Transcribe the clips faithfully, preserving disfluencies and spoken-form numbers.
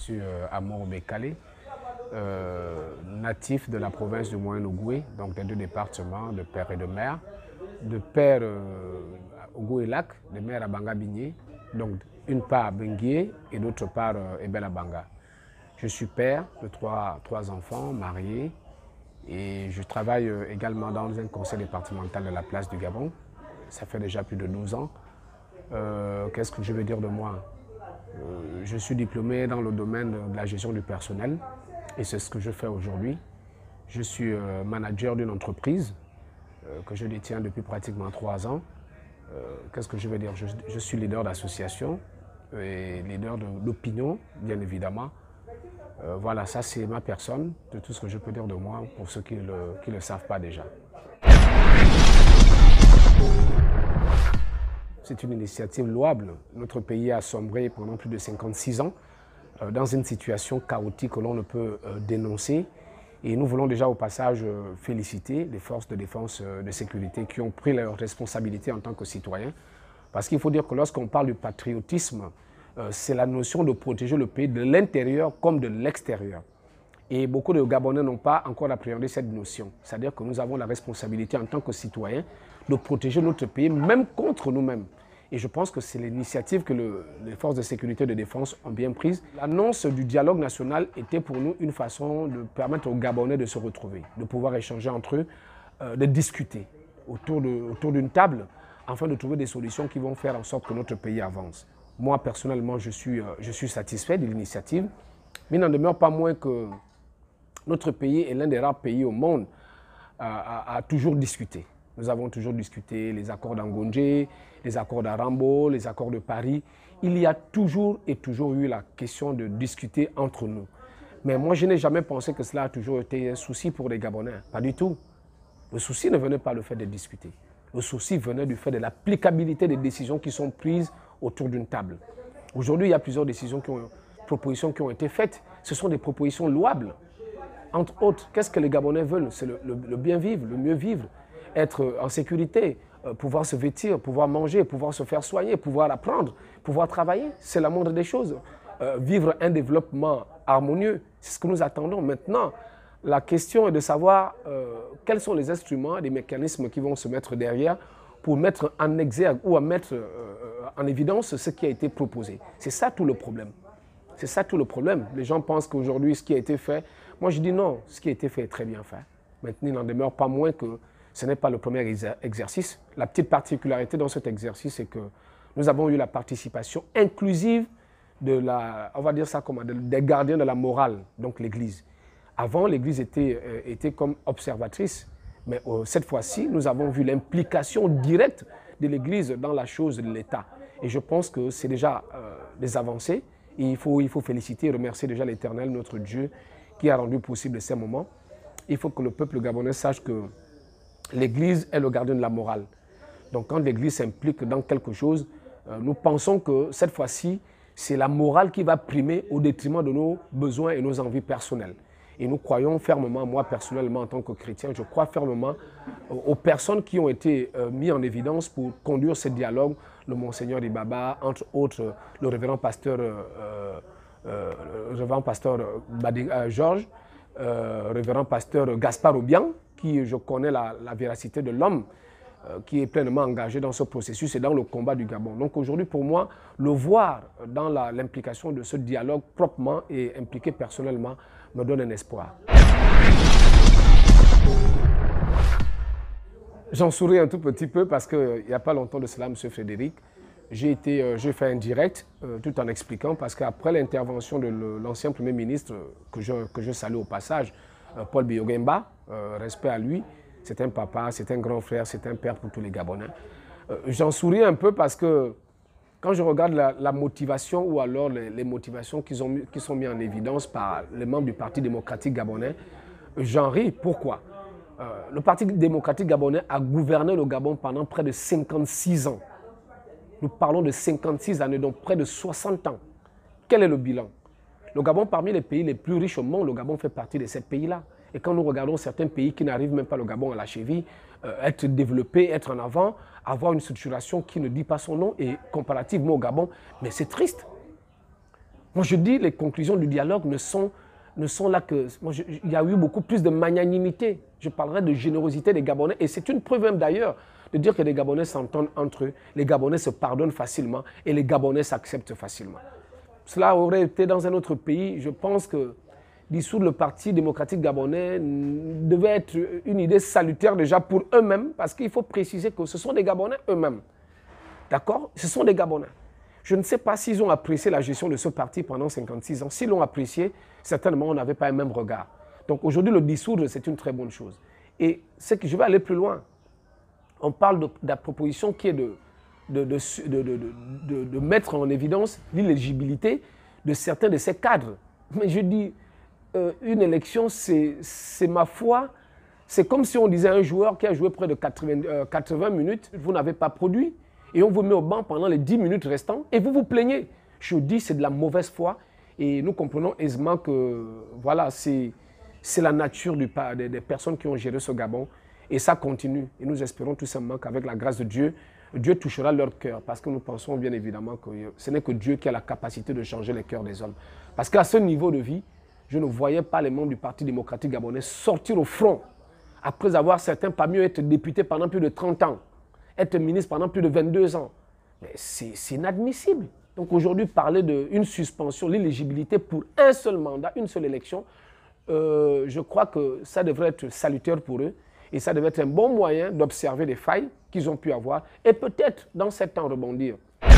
suis euh, Amour Bekale, euh, natif de la province du Moyen-Ogooué, donc des deux départements de père et de mère. De père euh, Ogooué-Lac, de mère à Banga-Bigné, donc une part à Benguié et d'autre part euh, Ebel-Abanga. Je suis père de trois, trois enfants mariés et je travaille euh, également dans un conseil départemental de la place du Gabon. Ça fait déjà plus de douze ans. Euh, Qu'est-ce que je veux dire de moi? euh, Je suis diplômé dans le domaine de la gestion du personnel et c'est ce que je fais aujourd'hui. Je suis euh, manager d'une entreprise euh, que je détiens depuis pratiquement trois ans. Euh, Qu'est-ce que je veux dire? je, je suis leader d'association et leader d'opinion, bien évidemment. Euh, voilà, ça c'est ma personne, de tout ce que je peux dire de moi pour ceux qui ne le, qui le savent pas déjà. C'est une initiative louable. Notre pays a sombré pendant plus de cinquante-six ans euh, dans une situation chaotique que l'on ne peut euh, dénoncer. Et nous voulons déjà au passage euh, féliciter les forces de défense et euh, de sécurité qui ont pris leurs responsabilités en tant que citoyens. Parce qu'il faut dire que lorsqu'on parle du patriotisme, euh, c'est la notion de protéger le pays de l'intérieur comme de l'extérieur. Et beaucoup de Gabonais n'ont pas encore appréhendé cette notion. C'est-à-dire que nous avons la responsabilité en tant que citoyens de protéger notre pays, même contre nous-mêmes. Et je pense que c'est l'initiative que le, les forces de sécurité et de défense ont bien prise. L'annonce du dialogue national était pour nous une façon de permettre aux Gabonais de se retrouver, de pouvoir échanger entre eux, euh, de discuter autour de, autour d'une table, afin de trouver des solutions qui vont faire en sorte que notre pays avance. Moi, personnellement, je suis, euh, je suis satisfait de l'initiative, mais il n'en demeure pas moins que notre pays est l'un des rares pays au monde à, à, à toujours discuter. Nous avons toujours discuté les accords d'Angondjé, les accords d'Arambo, les accords de Paris. Il y a toujours et toujours eu la question de discuter entre nous. Mais moi, je n'ai jamais pensé que cela a toujours été un souci pour les Gabonais. Pas du tout. Le souci ne venait pas du fait de discuter. Le souci venait du fait de l'applicabilité des décisions qui sont prises autour d'une table. Aujourd'hui, il y a plusieurs décisions qui ont, propositions qui ont été faites. Ce sont des propositions louables. Entre autres, qu'est-ce que les Gabonais veulent? C'est le, le, le bien vivre, le mieux vivre, être en sécurité, euh, pouvoir se vêtir, pouvoir manger, pouvoir se faire soigner, pouvoir apprendre, pouvoir travailler. C'est la moindre des choses. Euh, vivre un développement harmonieux, c'est ce que nous attendons. Maintenant, la question est de savoir euh, quels sont les instruments, les mécanismes qui vont se mettre derrière pour mettre en exergue ou à mettre euh, en évidence ce qui a été proposé. C'est ça tout le problème. C'est ça tout le problème. Les gens pensent qu'aujourd'hui, ce qui a été fait, moi je dis non, ce qui a été fait est très bien fait. Maintenant, il n'en demeure pas moins que ce n'est pas le premier exercice. La petite particularité dans cet exercice, c'est que nous avons eu la participation inclusive de la, on va dire ça comment, des gardiens de la morale, donc l'Église. Avant, l'Église était, euh, était comme observatrice, mais euh, cette fois-ci, nous avons vu l'implication directe de l'Église dans la chose de l'État. Et je pense que c'est déjà euh, des avancées. Et il faut, il faut féliciter et remercier déjà l'Éternel, notre Dieu, qui a rendu possible ces moments. Il faut que le peuple gabonais sache que l'Église est le gardien de la morale. Donc quand l'Église s'implique dans quelque chose, euh, nous pensons que cette fois-ci, c'est la morale qui va primer au détriment de nos besoins et nos envies personnelles. Et nous croyons fermement, moi personnellement en tant que chrétien, je crois fermement aux personnes qui ont été euh, mises en évidence pour conduire ce dialogue, le Monseigneur Ibaba, entre autres le révérend pasteur, euh, euh, le révérend pasteur Badi, euh, Georges, euh, révérend pasteur Gaspard Obiang, qui je connais la, la véracité de l'homme, euh, qui est pleinement engagé dans ce processus et dans le combat du Gabon. Donc aujourd'hui, pour moi, le voir dans l'implication de ce dialogue proprement et impliqué personnellement me donne un espoir. J'en souris un tout petit peu parce qu'il n'y a pas longtemps de cela, M. Frédéric, j'ai été, euh, j'ai fait un direct euh, tout en expliquant parce qu'après l'intervention de l'ancien Premier ministre, que je, que je salue au passage, euh, Paul Biyogemba, euh, respect à lui, c'est un papa, c'est un grand frère, c'est un père pour tous les Gabonais. Euh, J'en souris un peu parce que quand je regarde la, la motivation ou alors les, les motivations qui, ont, qui sont mises en évidence par les membres du Parti démocratique gabonais, j'en ris. Pourquoi? euh, Le Parti démocratique gabonais a gouverné le Gabon pendant près de cinquante-six ans. Nous parlons de cinquante-six années, donc près de soixante ans. Quel est le bilan? Le Gabon, parmi les pays les plus riches au monde, le Gabon fait partie de ces pays-là. Et quand nous regardons certains pays qui n'arrivent même pas le Gabon à la cheville, euh, être développés, être en avant, avoir une structuration qui ne dit pas son nom et comparativement au Gabon, mais c'est triste. Moi, je dis les conclusions du dialogue ne sont, ne sont là que... Moi, je, il y a eu beaucoup plus de magnanimité. Je parlerai de générosité des Gabonais. Et c'est une preuve même d'ailleurs de dire que les Gabonais s'entendent entre eux, les Gabonais se pardonnent facilement et les Gabonais s'acceptent facilement. Cela aurait été dans un autre pays. Je pense que dissoudre le Parti démocratique gabonais devait être une idée salutaire déjà pour eux-mêmes, parce qu'il faut préciser que ce sont des Gabonais eux-mêmes. D'accord? Ce sont des Gabonais. Je ne sais pas s'ils ont apprécié la gestion de ce parti pendant cinquante-six ans. S'ils l'ont apprécié, certainement on n'avait pas un même regard. Donc aujourd'hui, le dissoudre, c'est une très bonne chose. Et c'est que je vais aller plus loin. On parle de, de la proposition qui est de, de, de, de, de, de, de mettre en évidence l'éligibilité de certains de ces cadres. Mais je dis, euh, une élection, c'est ma foi, c'est comme si on disait à un joueur qui a joué près de quatre-vingts, euh, quatre-vingts minutes, vous n'avez pas produit, et on vous met au banc pendant les dix minutes restantes, et vous vous plaignez. Je dis, c'est de la mauvaise foi, et nous comprenons aisément que, voilà, c'est la nature du, des, des personnes qui ont géré ce Gabon. Et ça continue. Et nous espérons tout simplement qu'avec la grâce de Dieu, Dieu touchera leur cœur. Parce que nous pensons bien évidemment que ce n'est que Dieu qui a la capacité de changer les cœurs des hommes. Parce qu'à ce niveau de vie, je ne voyais pas les membres du Parti démocratique gabonais sortir au front. Après avoir certains parmi eux être députés pendant plus de trente ans, être ministre pendant plus de vingt-deux ans. Mais c'est inadmissible. Donc aujourd'hui, parler d'une suspension, l'éligibilité pour un seul mandat, une seule élection, euh, je crois que ça devrait être salutaire pour eux. Et ça devait être un bon moyen d'observer les failles qu'ils ont pu avoir et peut-être, dans sept ans, rebondir.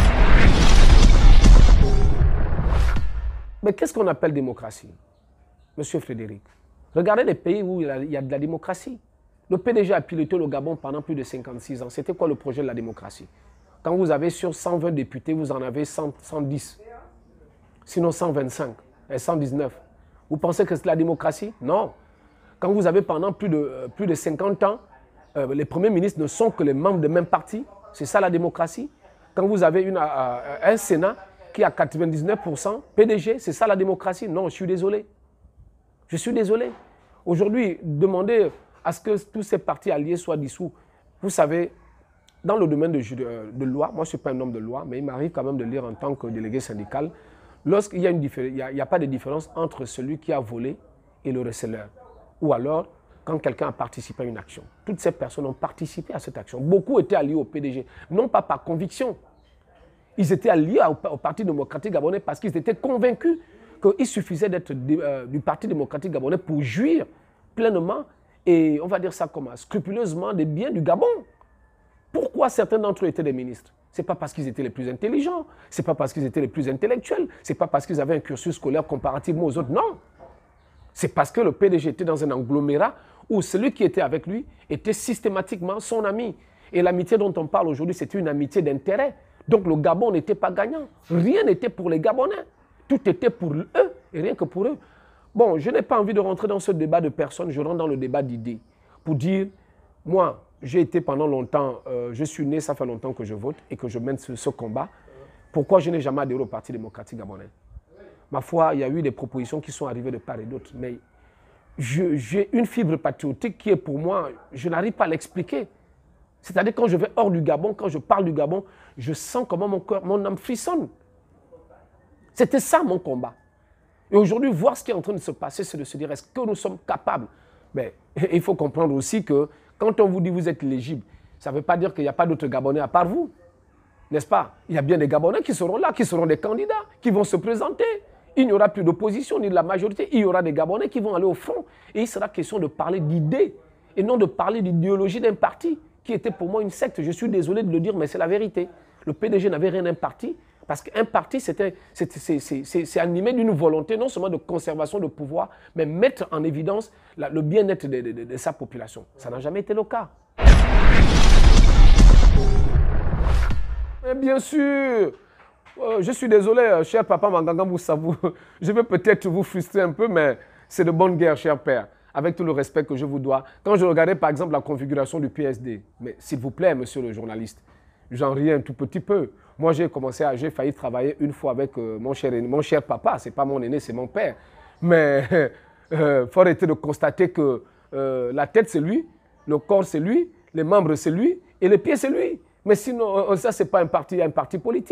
Mais qu'est-ce qu'on appelle démocratie, Monsieur Frédéric? Regardez les pays où il y a de la démocratie. Le P D G a piloté le Gabon pendant plus de cinquante-six ans. C'était quoi le projet de la démocratie? Quand vous avez sur cent vingt députés, vous en avez cent, cent dix. Sinon cent vingt-cinq et cent dix-neuf. Vous pensez que c'est la démocratie? Non. Quand vous avez pendant plus de, euh, plus de cinquante ans, euh, les premiers ministres ne sont que les membres du même parti. C'est ça la démocratie. Quand vous avez une, euh, un Sénat qui a quatre-vingt-dix-neuf pour cent P D G, c'est ça la démocratie? Non, je suis désolé. Je suis désolé. Aujourd'hui, demander à ce que tous ces partis alliés soient dissous. Vous savez, dans le domaine de, de loi, moi je ne suis pas un homme de loi, mais il m'arrive quand même de lire en tant que délégué syndical, lorsqu'il y a une différence, il n'y a, a pas de différence entre celui qui a volé et le receleur. Ou alors, quand quelqu'un a participé à une action. Toutes ces personnes ont participé à cette action. Beaucoup étaient alliés au P D G, non pas par conviction. Ils étaient alliés au, au Parti démocratique gabonais parce qu'ils étaient convaincus qu'il suffisait d'être euh, du Parti démocratique gabonais pour jouir pleinement et, on va dire ça comment, scrupuleusement des biens du Gabon. Pourquoi certains d'entre eux étaient des ministres? Ce n'est pas parce qu'ils étaient les plus intelligents, ce n'est pas parce qu'ils étaient les plus intellectuels, ce n'est pas parce qu'ils avaient un cursus scolaire comparativement aux autres, non. C'est parce que le P D G était dans un agglomérat où celui qui était avec lui était systématiquement son ami. Et l'amitié dont on parle aujourd'hui, c'était une amitié d'intérêt. Donc le Gabon n'était pas gagnant. Rien n'était pour les Gabonais. Tout était pour eux et rien que pour eux. Bon, je n'ai pas envie de rentrer dans ce débat de personnes, je rentre dans le débat d'idées. Pour dire, moi, j'ai été pendant longtemps, euh, je suis né, ça fait longtemps que je vote et que je mène ce, ce combat. Pourquoi je n'ai jamais adhéré au Parti démocratique gabonais? Ma foi, il y a eu des propositions qui sont arrivées de part et d'autre, mais j'ai une fibre patriotique qui est pour moi, je n'arrive pas à l'expliquer. C'est-à-dire quand je vais hors du Gabon, quand je parle du Gabon, je sens comment mon cœur, mon âme frissonne. C'était ça mon combat. Et aujourd'hui, voir ce qui est en train de se passer, c'est de se dire, est-ce que nous sommes capables? Mais il faut comprendre aussi que quand on vous dit que vous êtes éligible, ça ne veut pas dire qu'il n'y a pas d'autres Gabonais à part vous. N'est-ce pas? Il y a bien des Gabonais qui seront là, qui seront des candidats, qui vont se présenter. Il n'y aura plus d'opposition ni de la majorité. Il y aura des Gabonais qui vont aller au front. Et il sera question de parler d'idées et non de parler d'idéologie d'un parti qui était pour moi une secte. Je suis désolé de le dire, mais c'est la vérité. Le P D G n'avait rien d'un parti parce qu'un parti, c'est animé d'une volonté non seulement de conservation de pouvoir, mais mettre en évidence la, le bien-être de, de, de, de sa population. Ça n'a jamais été le cas. Mais bien sûr. Euh, je suis désolé, cher papa Manganga Moussabou, je vais peut-être vous frustrer un peu, mais c'est de bonne guerre, cher père, avec tout le respect que je vous dois. Quand je regardais par exemple la configuration du P S D, mais s'il vous plaît, monsieur le journaliste, j'en ris un tout petit peu. Moi, j'ai commencé à, j'ai failli travailler une fois avec euh, mon, cher, mon cher papa, c'est pas mon aîné, c'est mon père. Mais euh, fort était de constater que euh, la tête, c'est lui, le corps, c'est lui, les membres, c'est lui, et les pieds, c'est lui. Mais sinon, ça, c'est pas un parti, un parti politique.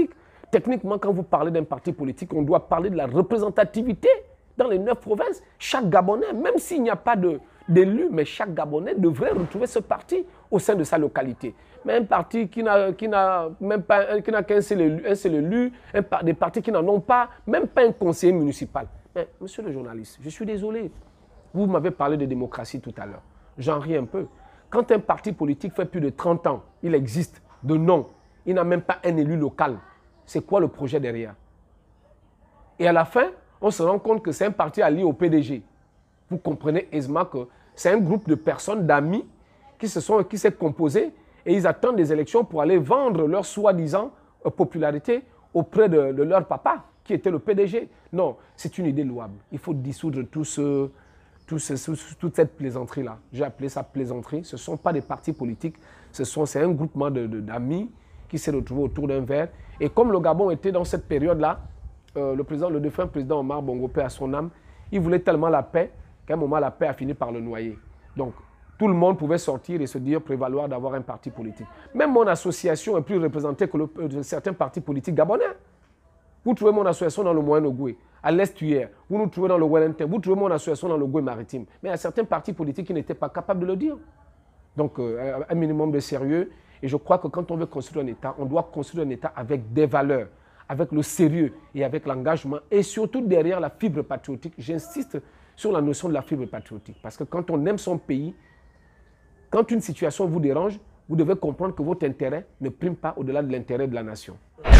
Techniquement, quand vous parlez d'un parti politique, on doit parler de la représentativité dans les neuf provinces. Chaque Gabonais, même s'il n'y a pas d'élu, mais chaque Gabonais devrait retrouver ce parti au sein de sa localité. Mais un parti qui n'a même pas qui n'a qu'un seul élu, un seul élu un, des partis qui n'en ont pas, même pas un conseiller municipal. Mais, monsieur le journaliste, je suis désolé. Vous m'avez parlé de démocratie tout à l'heure. J'en ris un peu. Quand un parti politique fait plus de trente ans, il existe de nom, il n'a même pas un élu local. C'est quoi le projet derrière? Et à la fin, on se rend compte que c'est un parti allié au P D G. Vous comprenez aisément que c'est un groupe de personnes, d'amis, qui se sont, qui s'est composé et ils attendent des élections pour aller vendre leur soi-disant popularité auprès de, de leur papa, qui était le P D G. Non, c'est une idée louable. Il faut dissoudre tout ce, tout ce, toute cette plaisanterie-là. J'ai appelé ça plaisanterie. Ce ne sont pas des partis politiques, c'est un groupement d'amis de, qui s'est retrouvé autour d'un verre. Et comme le Gabon était dans cette période-là, euh, le, président, le défunt président Omar Bongo, paix à son âme, il voulait tellement la paix qu'à un moment, la paix a fini par le noyer. Donc, tout le monde pouvait sortir et se dire prévaloir d'avoir un parti politique. Même mon association est plus représentée que le, euh, certains partis politiques gabonais. Vous trouvez mon association dans le Moyen-Ogoué, à l'Est-Tuaire. Vous nous trouvez dans le Wellington. Vous trouvez mon association dans le Goué maritime. Mais il y a certains partis politiques qui n'étaient pas capables de le dire. Donc, euh, un minimum de sérieux. Et je crois que quand on veut construire un État, on doit construire un État avec des valeurs, avec le sérieux et avec l'engagement. Et surtout derrière la fibre patriotique. J'insiste sur la notion de la fibre patriotique. Parce que quand on aime son pays, quand une situation vous dérange, vous devez comprendre que votre intérêt ne prime pas au-delà de l'intérêt de la nation.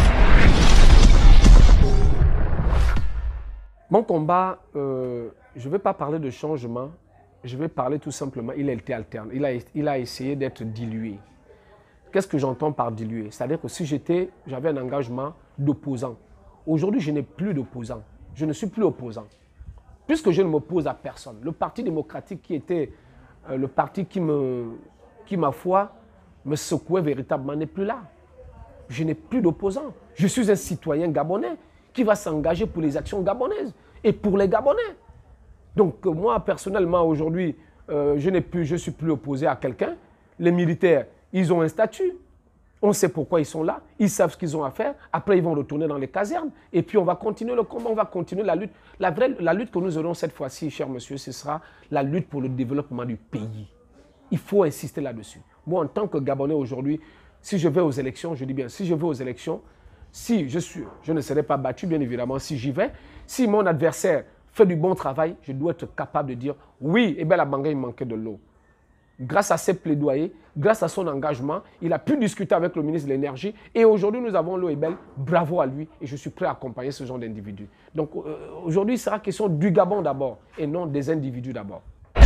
Mon combat, euh, je ne vais pas parler de changement, je vais parler tout simplement, il a été alterne, il a, il a essayé d'être dilué. Qu'est-ce que j'entends par dilué? C'est-à-dire que si j'étais, j'avais un engagement d'opposant. Aujourd'hui, je n'ai plus d'opposant. Je ne suis plus opposant. Puisque je ne m'oppose à personne. Le Parti démocratique qui était euh, le parti qui, me, qui, ma foi, me secouait véritablement n'est plus là. Je n'ai plus d'opposant. Je suis un citoyen gabonais qui va s'engager pour les actions gabonaises et pour les Gabonais. Donc moi, personnellement, aujourd'hui, euh, je ne suis plus opposé à quelqu'un. Les militaires, ils ont un statut. On sait pourquoi ils sont là. Ils savent ce qu'ils ont à faire. Après, ils vont retourner dans les casernes. Et puis, on va continuer le combat, on va continuer la lutte. La, vraie, la lutte que nous aurons cette fois-ci, cher monsieur, ce sera la lutte pour le développement du pays. Il faut insister là-dessus. Moi, en tant que Gabonais aujourd'hui, si je vais aux élections, je dis bien, si je vais aux élections, si je, suis, je ne serai pas battu, bien évidemment, si j'y vais, si mon adversaire fait du bon travail, je dois être capable de dire, oui, eh bien, la Bangui, il manquait de l'eau. Grâce à ses plaidoyers, grâce à son engagement, il a pu discuter avec le ministre de l'Énergie et aujourd'hui, nous avons l'eau est belle. Bravo à lui et je suis prêt à accompagner ce genre d'individus. Donc euh, aujourd'hui, il sera question du Gabon d'abord et non des individus d'abord.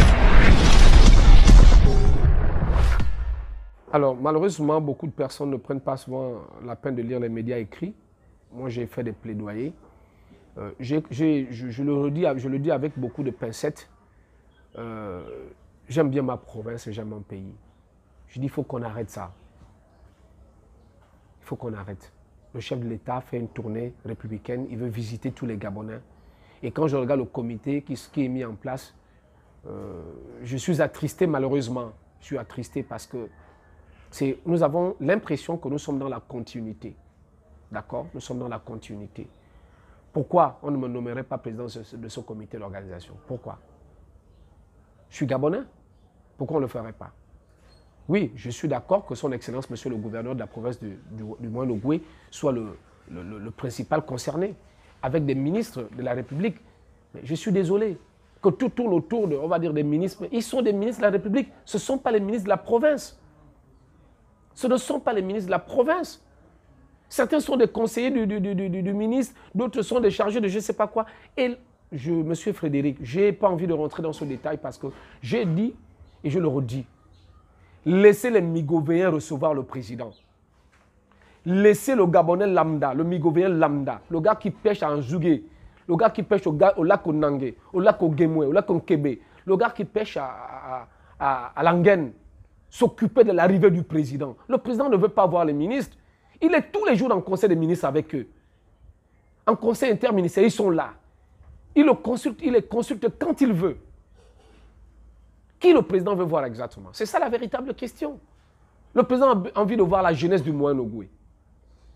Alors, malheureusement, beaucoup de personnes ne prennent pas souvent la peine de lire les médias écrits. Moi, j'ai fait des plaidoyers. Euh, j'ai, j'ai, je, je, le redis, je le dis avec beaucoup de pincettes. Euh, J'aime bien ma province et j'aime mon pays. Je dis, il faut qu'on arrête ça. Il faut qu'on arrête. Le chef de l'État fait une tournée républicaine, il veut visiter tous les Gabonais. Et quand je regarde le comité qui, qui est mis en place, euh, je suis attristé malheureusement. Je suis attristé parce que nous avons l'impression que nous sommes dans la continuité. D'accord? Nous sommes dans la continuité. Pourquoi on ne me nommerait pas président de ce, de ce comité d'organisation? Pourquoi? Je suis Gabonais. Pourquoi on ne le ferait pas? Oui, je suis d'accord que son Excellence, monsieur le gouverneur de la province du, du, du Moyen-Ogoué, soit le, le, le, le principal concerné, avec des ministres de la République. Mais je suis désolé que tout tourne autour de, on va dire, des ministres. Mais ils sont des ministres de la République. Ce ne sont pas les ministres de la province. Ce ne sont pas les ministres de la province. Certains sont des conseillers du, du, du, du, du ministre, d'autres sont des chargés de je ne sais pas quoi. Et je, monsieur Frédéric, je n'ai pas envie de rentrer dans ce détail parce que j'ai dit, et je le redis, laissez les Migovéens recevoir le président. Laissez le Gabonais lambda, le Migovéen lambda, le gars qui pêche à Nzougué, le gars qui pêche au, au lac Onangé, au lac Ogemwe, au lac Onkébé, le gars qui pêche à, à, à, à Langen, s'occuper de l'arrivée du président. Le président ne veut pas voir les ministres. Il est tous les jours en conseil des ministres avec eux. En conseil interministériel, ils sont là. Il, le consulte, il les consulte quand il veut. Qui le président veut voir exactement? C'est ça la véritable question. Le président a envie de voir la jeunesse du Moyen-Ogoué.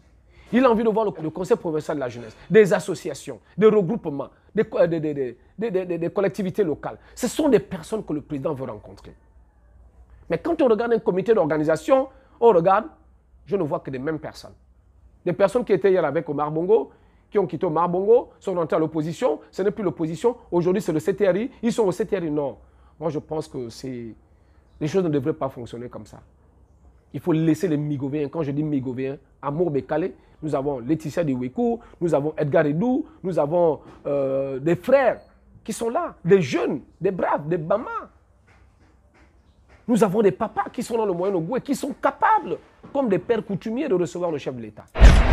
Il a envie de voir le, le conseil provincial de la jeunesse, des associations, des regroupements, des, des, des, des, des, des, des collectivités locales. Ce sont des personnes que le président veut rencontrer. Mais quand on regarde un comité d'organisation, on regarde, je ne vois que des mêmes personnes. Des personnes qui étaient hier avec Omar Bongo, qui ont quitté Omar Bongo, sont rentrées à l'opposition. Ce n'est plus l'opposition. Aujourd'hui, c'est le C T R I. Ils sont au C T R I. Non. Moi, je pense que c'est... les choses ne devraient pas fonctionner comme ça. Il faut laisser les Migovéens. Quand je dis Migovéens, Amour Bekale, nous avons Laetitia Diwekou, nous avons Edgar Edou, nous avons euh, des frères qui sont là, des jeunes, des braves, des Bama. Nous avons des papas qui sont dans le Moyen-Ogooué et qui sont capables, comme des pères coutumiers, de recevoir le chef de l'État.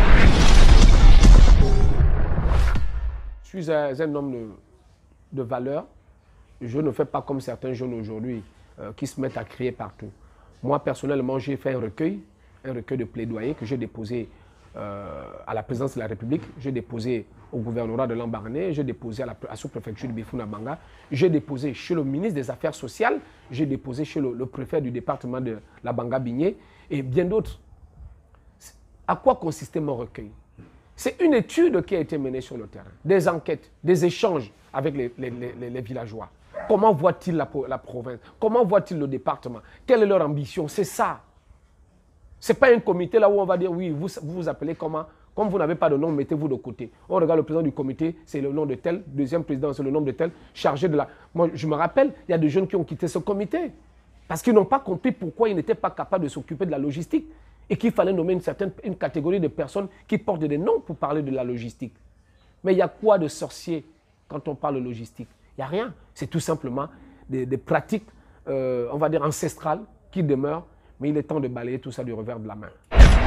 Je suis un, un homme de, de valeur. Je ne fais pas comme certains jeunes aujourd'hui euh, qui se mettent à crier partout. Moi, personnellement, j'ai fait un recueil, un recueil de plaidoyer que j'ai déposé euh, à la présidence de la République, j'ai déposé au gouvernorat de Lambaréné, j'ai déposé à la, à la sous-préfecture de Bifuna-Banga, j'ai déposé chez le ministre des Affaires sociales, j'ai déposé chez le, le préfet du département de la Banga-Bigné et bien d'autres. À quoi consistait mon recueil? C'est une étude qui a été menée sur le terrain, des enquêtes, des échanges avec les, les, les, les villageois. Comment voient-ils la, la province? Comment voient-ils le département? Quelle est leur ambition? C'est ça. Ce n'est pas un comité là où on va dire, oui, vous vous, vous appelez comment? Comme vous n'avez pas de nom, mettez-vous de côté. On regarde le président du comité, c'est le nom de tel. Deuxième président, c'est le nom de tel. Chargé de la... Moi, je me rappelle, il y a des jeunes qui ont quitté ce comité. Parce qu'ils n'ont pas compris pourquoi ils n'étaient pas capables de s'occuper de la logistique. Et qu'il fallait nommer une certaine une catégorie de personnes qui portent des noms pour parler de la logistique. Mais il y a quoi de sorcier quand on parle de logistique? Il n'y a rien. C'est tout simplement des, des pratiques, euh, on va dire, ancestrales qui demeurent. Mais il est temps de balayer tout ça du revers de la main.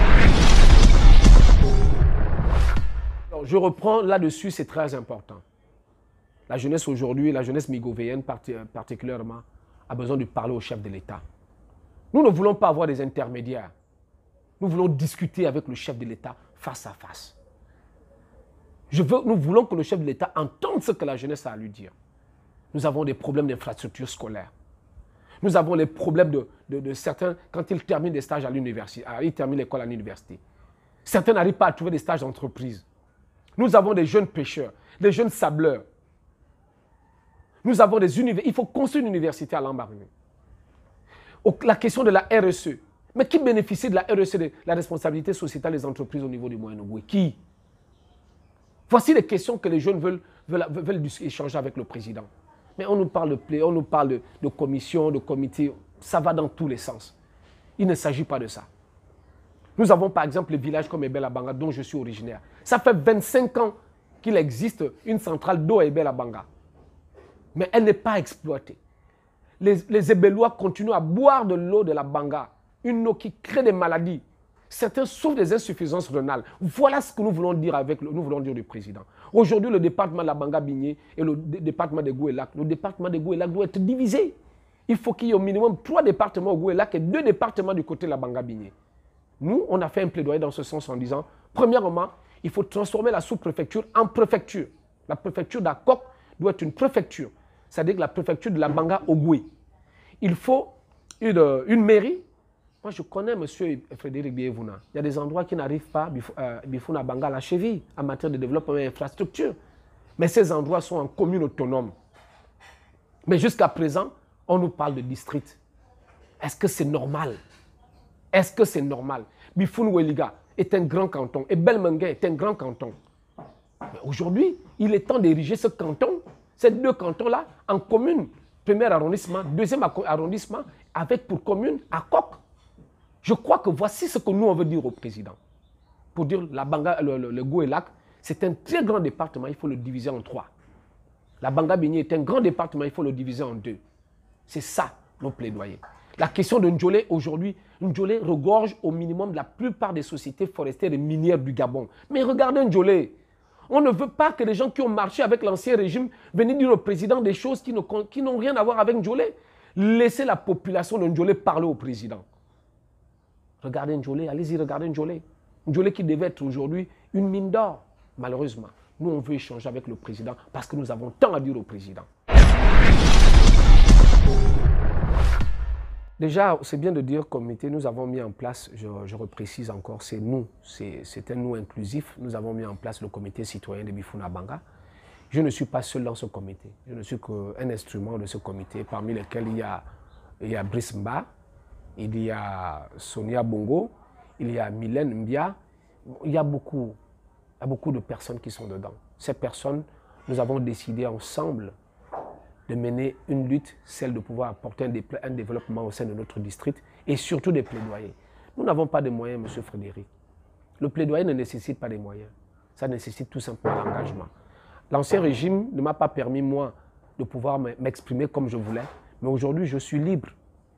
Alors, je reprends là-dessus, c'est très important. La jeunesse aujourd'hui, la jeunesse migovéenne particulièrement, a besoin de parler au chef de l'État. Nous ne voulons pas avoir des intermédiaires. Nous voulons discuter avec le chef de l'État face à face. Je veux, nous voulons que le chef de l'État entende ce que la jeunesse a à lui dire. Nous avons des problèmes d'infrastructure scolaire. Nous avons les problèmes de, de, de certains, quand ils terminent des stages à l'université, ils terminent l'école à l'université. Certains n'arrivent pas à trouver des stages d'entreprise. Nous avons des jeunes pêcheurs, des jeunes sableurs. Nous avons des universités. Il faut construire une université à Lambaréné. La question de la R S E. Mais qui bénéficie de la R S E, de la responsabilité sociétale des entreprises au niveau du Moyen-Ogooué? Qui? Voici les questions que les jeunes veulent, veulent, veulent échanger avec le président. Mais on nous parle de play, on nous parle de, de commission, de comité. Ça va dans tous les sens. Il ne s'agit pas de ça. Nous avons par exemple les villages comme Ebel-Abanga, dont je suis originaire. Ça fait vingt-cinq ans qu'il existe une centrale d'eau à Ebel-Abanga. Mais elle n'est pas exploitée. Les, les Ebélois continuent à boire de l'eau de la Banga. Une eau qui crée des maladies. Certains souffrent des insuffisances rénales. Voilà ce que nous voulons dire avec le, nous voulons dire du président. Aujourd'hui, le département de la Banga-Bigné et le département de Goué-Lac, le département de Goué-Lac doit être divisé. Il faut qu'il y ait au minimum trois départements au Goué-Lac et deux départements du côté de la Banga-Bigné. Nous, on a fait un plaidoyer dans ce sens en disant, premièrement, il faut transformer la sous-préfecture en préfecture. La préfecture d'Akok doit être une préfecture, c'est-à-dire que la préfecture de la Banga au Goué. Il faut une, une mairie. Moi, je connais M. Frédéric Biévouna. Il y a des endroits qui n'arrivent pas, euh, Bifuna Banga à la cheville, en matière de développement et d'infrastructure. Mais ces endroits sont en commune autonome. Mais jusqu'à présent, on nous parle de district. Est-ce que c'est normal? Est-ce que c'est normal? Bifuna Weliga est un grand canton et Belmengue est un grand canton. Aujourd'hui, il est temps d'ériger ce canton, ces deux cantons-là, en commune. Premier arrondissement, deuxième arrondissement, avec pour commune Akok. Je crois que voici ce que nous, on veut dire au président. Pour dire la Banga, le, le, le Goué-Lac, c'est un très grand département, il faut le diviser en trois. La Banga-Bigné est un grand département, il faut le diviser en deux. C'est ça, nos plaidoyers. La question de Ndjolé, aujourd'hui, Ndjolé regorge au minimum de la plupart des sociétés forestières et minières du Gabon. Mais regardez Ndjolé. On ne veut pas que les gens qui ont marché avec l'ancien régime viennent dire au président des choses qui n'ont rien à voir avec Ndjolé. Laissez la population de Ndjolé parler au président. Regardez Ndjolé, allez-y, regardez Ndjolé. Ndjolé qui devait être aujourd'hui une mine d'or. Malheureusement, nous on veut échanger avec le président parce que nous avons tant à dire au président. Déjà, c'est bien de dire comité, nous avons mis en place, je, je reprécise encore, c'est nous, c'est un nous inclusif, nous avons mis en place le comité citoyen de Bifuna Banga. Je ne suis pas seul dans ce comité, je ne suis qu'un instrument de ce comité, parmi lesquels il y a, il y a Brice Mba, il y a Sonia Bongo, il y a Mylène Mbia, il y a beaucoup, il y a beaucoup de personnes qui sont dedans. Ces personnes, nous avons décidé ensemble de mener une lutte, celle de pouvoir apporter un, un développement au sein de notre district et surtout des plaidoyers. Nous n'avons pas de moyens, M. Frédéric. Le plaidoyer ne nécessite pas des moyens. Ça nécessite tout simplement l'engagement. L'ancien régime ne m'a pas permis, moi, de pouvoir m'exprimer comme je voulais, mais aujourd'hui, je suis libre.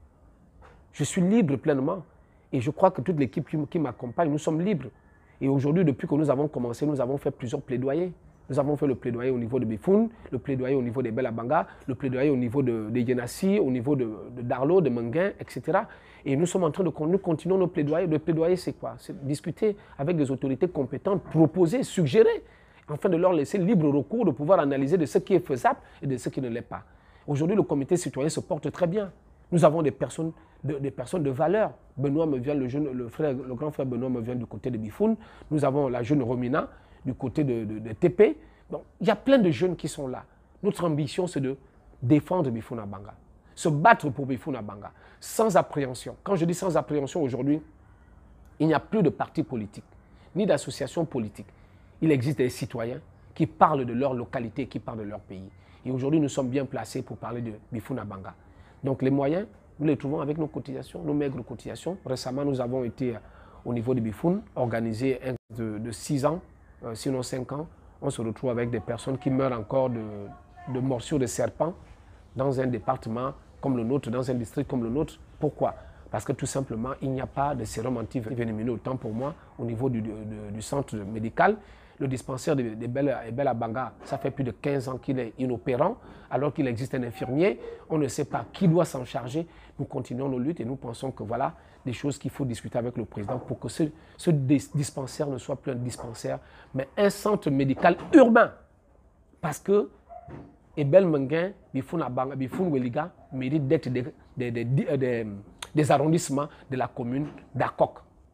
Je suis libre pleinement. Et je crois que toute l'équipe qui, qui m'accompagne, nous sommes libres. Et aujourd'hui, depuis que nous avons commencé, nous avons fait plusieurs plaidoyers. Nous avons fait le plaidoyer au niveau de Bifoun, le plaidoyer au niveau des Bella-Banga, le plaidoyer au niveau de, de Yenassi, au niveau de, de Darlo, de Menguin, et cetera. Et nous sommes en train de nous continuons nos plaidoyers. Le plaidoyer, c'est quoi? C'est discuter avec des autorités compétentes, proposer, suggérer, afin de leur laisser libre recours de pouvoir analyser de ce qui est faisable et de ce qui ne l'est pas. Aujourd'hui, le comité citoyen se porte très bien. Nous avons des personnes de, des personnes de valeur. Benoît me vient, le, jeune, le, frère, le grand frère Benoît me vient du côté de Bifoun. Nous avons la jeune Romina du côté de, de, de T P. Donc, il y a plein de jeunes qui sont là. Notre ambition, c'est de défendre Bifuna Banga, se battre pour Bifuna Banga, sans appréhension. Quand je dis sans appréhension aujourd'hui, il n'y a plus de partis politiques, ni d'associations politiques. Il existe des citoyens qui parlent de leur localité, qui parlent de leur pays. Et aujourd'hui, nous sommes bien placés pour parler de Bifuna Banga. Donc, les moyens, nous les trouvons avec nos cotisations, nos maigres cotisations. Récemment, nous avons été au niveau de Bifoun, organisé un de, de six ans, euh, sinon cinq ans. On se retrouve avec des personnes qui meurent encore de, de morsures de serpents dans un département comme le nôtre, dans un district comme le nôtre. Pourquoi? Parce que tout simplement, il n'y a pas de sérum antivénémineux, autant pour moi, au niveau du, du, du centre médical. Le dispensaire de, de Bella-Banga, ça fait plus de quinze ans qu'il est inopérant, alors qu'il existe un infirmier. On ne sait pas qui doit s'en charger. Nous continuons nos luttes et nous pensons que voilà des choses qu'il faut discuter avec le président pour que ce, ce dispensaire ne soit plus un dispensaire, mais un centre médical urbain. Parce que Ebel Menguin, Bifoun Abanga, Bifoun Weliga méritent d'être des, des, des, des, des arrondissements de la commune d'Akok.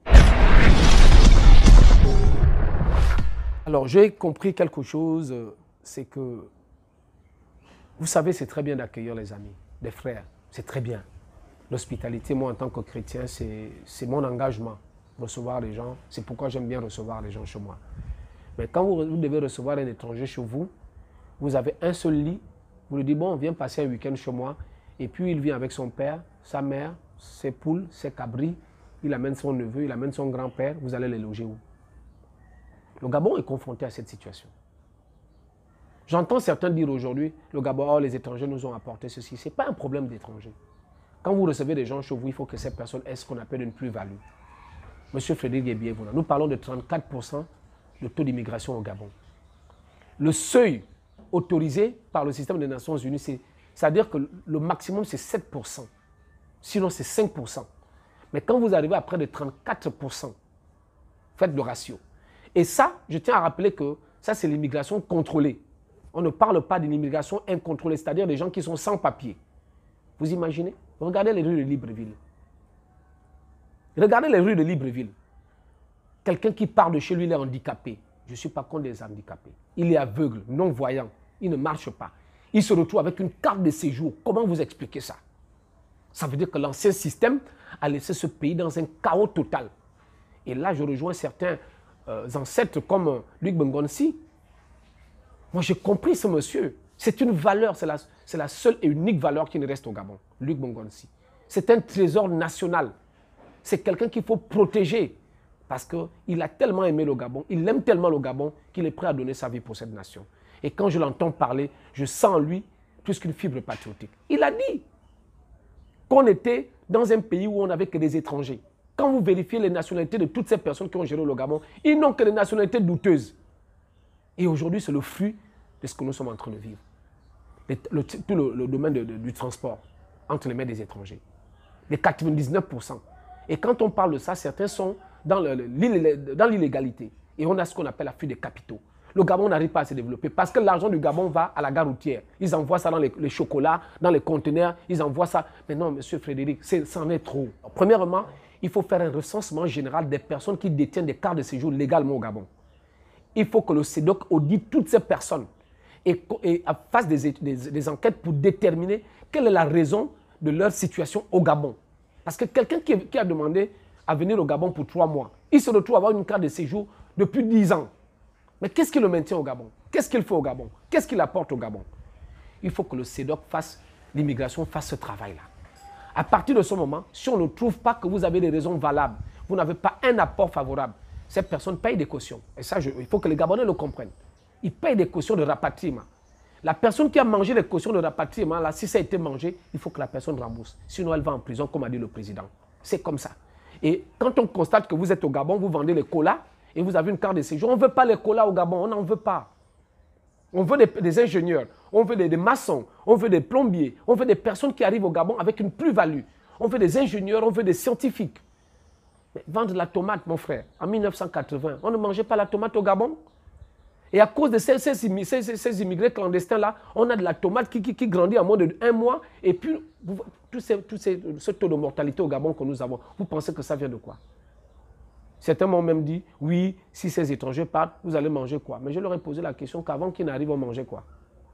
Alors, j'ai compris quelque chose, c'est que, vous savez, c'est très bien d'accueillir les amis, les frères, c'est très bien. L'hospitalité, moi, en tant que chrétien, c'est mon engagement, recevoir les gens. C'est pourquoi j'aime bien recevoir les gens chez moi. Mais quand vous, vous devez recevoir un étranger chez vous, vous avez un seul lit, vous lui dites, bon, viens passer un week-end chez moi, et puis il vient avec son père, sa mère, ses poules, ses cabris, il amène son neveu, il amène son grand-père, vous allez les loger où? Le Gabon est confronté à cette situation. J'entends certains dire aujourd'hui, le Gabon, oh, les étrangers nous ont apporté ceci. Ce n'est pas un problème d'étrangers. Quand vous recevez des gens chez vous, il faut que ces personnes aient ce qu'on appelle une plus-value. Monsieur Frédéric Guébier-Vouna, nous parlons de trente-quatre pour cent de taux d'immigration au Gabon. Le seuil autorisé par le système des Nations Unies, c'est-à-dire que le maximum, c'est sept pour cent. Sinon, c'est cinq pour cent. Mais quand vous arrivez à près de trente-quatre pour cent, faites le ratio. Et ça, je tiens à rappeler que ça, c'est l'immigration contrôlée. On ne parle pas d'une immigration incontrôlée, c'est-à-dire des gens qui sont sans papier. Vous imaginez? Regardez les rues de Libreville. Regardez les rues de Libreville. Quelqu'un qui part de chez lui, il est handicapé. Je ne suis pas contre les handicapés. Il est aveugle, non-voyant. Il ne marche pas. Il se retrouve avec une carte de séjour. Comment vous expliquez ça? Ça veut dire que l'ancien système a laissé ce pays dans un chaos total. Et là, je rejoins certains euh, ancêtres comme euh, Luc Bengonsi. Moi, j'ai compris ce monsieur. C'est une valeur, c'est la, c'est la seule et unique valeur qui ne reste au Gabon. Luc Bengonsi. C'est un trésor national. C'est quelqu'un qu'il faut protéger. Parce qu'il a tellement aimé le Gabon, il aime tellement le Gabon qu'il est prêt à donner sa vie pour cette nation. Et quand je l'entends parler, je sens en lui plus qu'une fibre patriotique. Il a dit qu'on était dans un pays où on n'avait que des étrangers. Quand vous vérifiez les nationalités de toutes ces personnes qui ont géré le Gabon, ils n'ont que des nationalités douteuses. Et aujourd'hui, c'est le fruit de ce que nous sommes en train de vivre. Le, le, tout le, le domaine de, de, du transport entre les mains des étrangers. Les quatre-vingt-dix-neuf pour cent. Et quand on parle de ça, certains sont dans l'illégalité. Et on a ce qu'on appelle la fuite des capitaux. le Gabon n'arrive pas à se développer parce que l'argent du Gabon va à la gare routière. Ils envoient ça dans les, les chocolats, dans les conteneurs, ils envoient ça. Mais non, monsieur Frédéric, c'en est trop. Premièrement, il faut faire un recensement général des personnes qui détiennent des cartes de séjour légalement au Gabon. Il faut que le CEDOC audite toutes ces personnes et, et fasse des, des, des enquêtes pour déterminer quelle est la raison de leur situation au Gabon. Parce que quelqu'un qui, qui a demandé à venir au Gabon pour trois mois, il se retrouve à avoir une carte de séjour depuis dix ans. Mais qu'est-ce qui le maintient au Gabon? Qu'est-ce qu'il fait au Gabon? Qu'est-ce qu'il apporte au Gabon? Il faut que le CEDOC fasse, l'immigration fasse ce travail-là. À partir de ce moment, si on ne trouve pas que vous avez des raisons valables, vous n'avez pas un apport favorable, cette personne paye des cautions. Et ça, je, il faut que les Gabonais le comprennent. Ils payent des cautions de rapatriement. La personne qui a mangé les cautions de rapatriement, là, si ça a été mangé, il faut que la personne rembourse. Sinon, elle va en prison, comme a dit le président. C'est comme ça. Et quand on constate que vous êtes au Gabon, vous vendez les colas et vous avez une carte de séjour, on ne veut pas les colas au Gabon, on n'en veut pas. On veut des, des ingénieurs, on veut des, des maçons, on veut des plombiers, on veut des personnes qui arrivent au Gabon avec une plus-value. On veut des ingénieurs, on veut des scientifiques. Mais vendre la tomate, mon frère, en mille neuf cent quatre-vingts, on ne mangeait pas la tomate au Gabon. Et à cause de ces, ces, ces, ces immigrés clandestins-là, on a de la tomate qui, qui, qui grandit en moins d'un mois. Et puis, vous, tout, ces, tout ces, ce taux de mortalité au Gabon que nous avons, vous pensez que ça vient de quoi? Certains m'ont même dit, oui, si ces étrangers partent, vous allez manger quoi? Mais je leur ai posé la question qu'avant qu'ils n'arrivent, on mangeait quoi?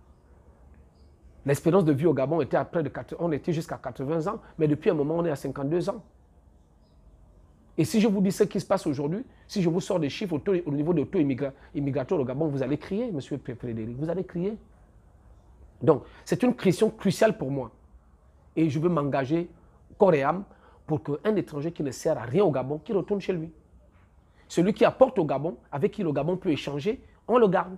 L'espérance de vie au Gabon était à près de quatre, on était jusqu'à quatre-vingts ans, mais depuis un moment, on est à cinquante-deux ans. Et si je vous dis ce qui se passe aujourd'hui, si je vous sors des chiffres au, au niveau de taux immigratoire au Gabon, vous allez crier, monsieur Frédéric, vous allez crier. Donc, c'est une question cruciale pour moi. Et je veux m'engager corps et âme pour qu'un étranger qui ne sert à rien au Gabon, qui retourne chez lui. Celui qui apporte au Gabon, avec qui le Gabon peut échanger, on le garde.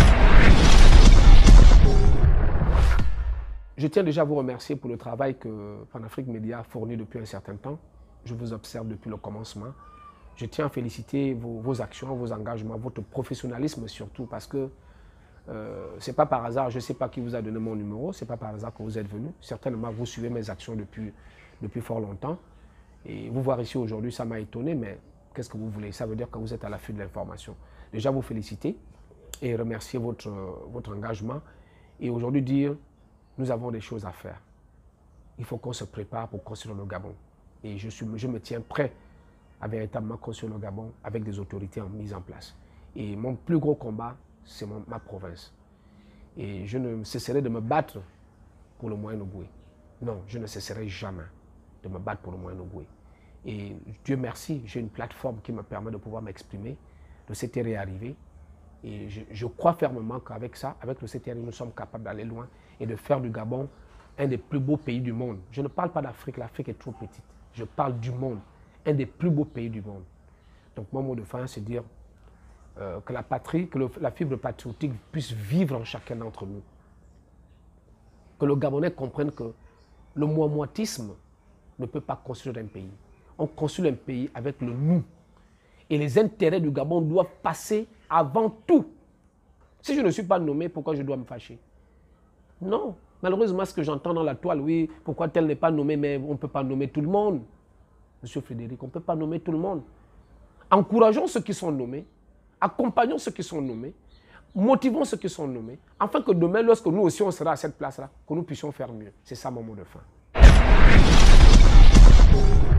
Je tiens déjà à vous remercier pour le travail que Panafrique Média a fourni depuis un certain temps. Je vous observe depuis le commencement. Je tiens à féliciter vos, vos actions, vos engagements, votre professionnalisme surtout, parce que euh, ce n'est pas par hasard, je ne sais pas qui vous a donné mon numéro, ce n'est pas par hasard que vous êtes venu. Certainement, vous suivez mes actions depuis, depuis fort longtemps. Et vous voir ici aujourd'hui, ça m'a étonné, mais qu'est-ce que vous voulez? Ça veut dire que vous êtes à l'affût de l'information. Déjà, vous féliciter et remercier votre, votre engagement. Et aujourd'hui dire, nous avons des choses à faire. Il faut qu'on se prépare pour construire le Gabon. Et je, suis, je me tiens prêt à véritablement construire le Gabon avec des autorités en mise en place. Et mon plus gros combat, c'est ma province. Et je ne cesserai de me battre pour le Moyen-Ogooué. Non, je ne cesserai jamais de me battre pour le Moyen-Ogooué. Et Dieu merci, j'ai une plateforme qui me permet de pouvoir m'exprimer. Le C T R est arrivé. Et je, je crois fermement qu'avec ça, avec le C T R, nous sommes capables d'aller loin et de faire du Gabon un des plus beaux pays du monde. Je ne parle pas d'Afrique, l'Afrique est trop petite. Je parle du monde, un des plus beaux pays du monde. Donc mon mot de fin, c'est dire euh, que la patrie, que le, la fibre patriotique puisse vivre en chacun d'entre nous. Que le Gabonais comprenne que le moi-moitisme ne peut pas construire un pays. On construit un pays avec le nous. Et les intérêts du Gabon doivent passer avant tout. Si je ne suis pas nommé, pourquoi je dois me fâcher? Non. Malheureusement, ce que j'entends dans la toile, oui, pourquoi tel n'est pas nommé, mais on ne peut pas nommer tout le monde. Monsieur Frédéric, on ne peut pas nommer tout le monde. Encourageons ceux qui sont nommés, accompagnons ceux qui sont nommés, motivons ceux qui sont nommés, afin que demain, lorsque nous aussi on sera à cette place-là, que nous puissions faire mieux. C'est ça mon mot de fin.